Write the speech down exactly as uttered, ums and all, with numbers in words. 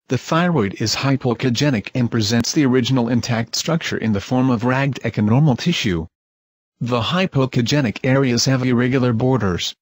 The thyroid is hypoechogenic and presents the original intact structure in the form of ragged echonormal tissue. The hypoechogenic areas have irregular borders,